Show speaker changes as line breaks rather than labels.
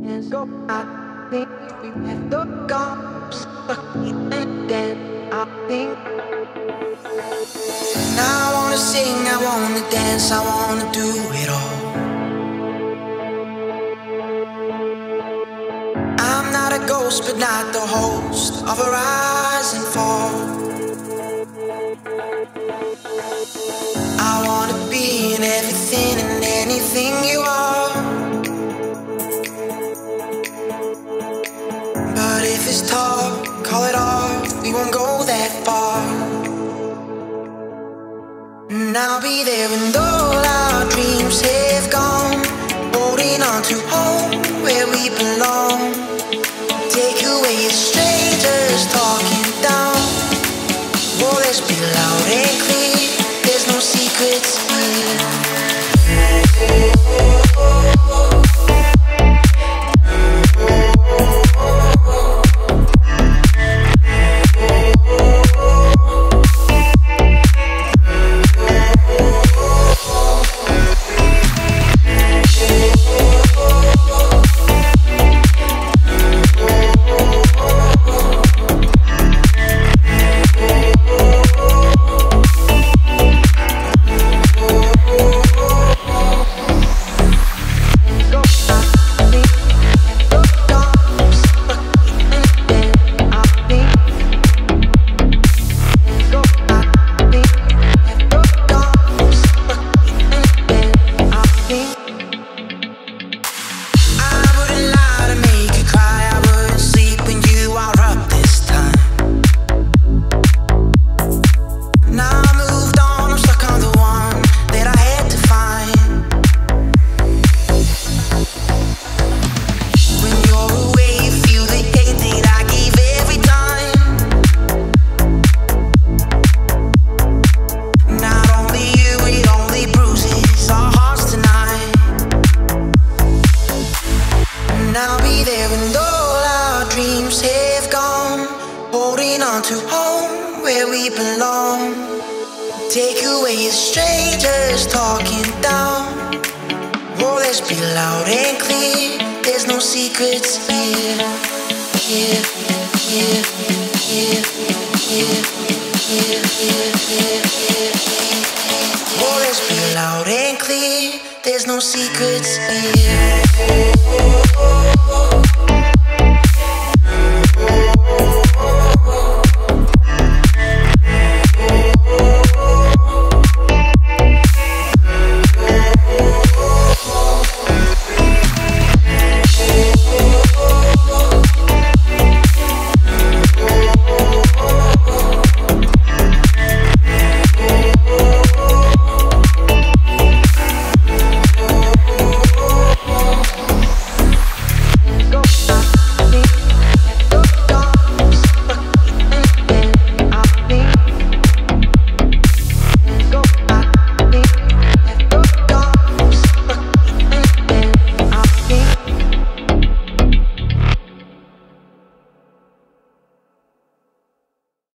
Go, I think we have to go. Stuck and then I think. Now I wanna sing, I wanna dance, I wanna do it all. I'm not a ghost, but not the host of a rise and fall. I wanna be in everything and anything you are. But if it's talk, call it off, we won't go that far. And I'll be there when all our dreams have gone, holding on to home where we belong. Take away the strangers talking down. Oh, let's be loud and clear, there's no secrets here. To home where we belong. Take away the strangers talking down. Oh, let's be loud and clear, there's no secrets here. Here, here, here, here, here, here, here, here. Oh, let's be loud and clear, there's no secrets here.